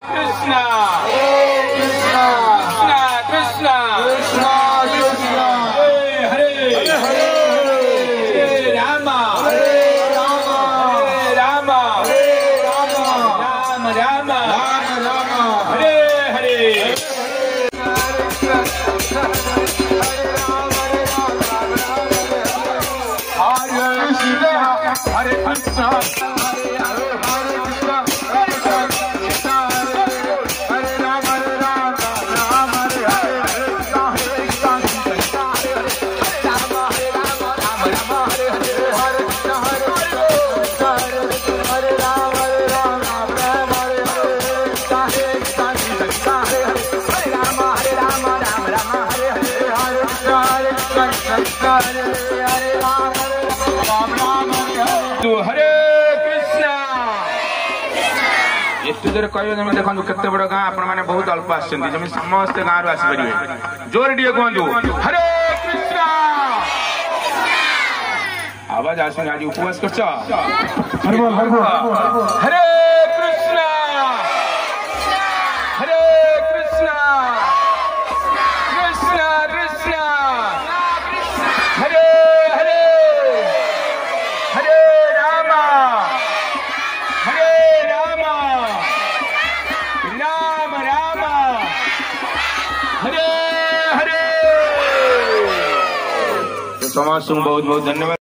कृष्णा कृष्णा कृष्णा कृष्णा कृष्णा हरे हरे हरे राम हरे राम राम राम राम हरे हरे हरे कृष्णा हरे कृष्णा एतुदर कहबे जमे देखंतु केते बड़ गां आपण माने बहुत अल्प आछन जमे समस्त गां रो आसी परिबे जोर दिए कहंतु हरे कृष्णा आवाज आसन आज उपवास करछ हरे कृष्णा हरे कृष्णा कृष्णा कृष्णा हरे हरे हरे राम राम राम हरे हरे। समाज बहुत बहुत धन्यवाद।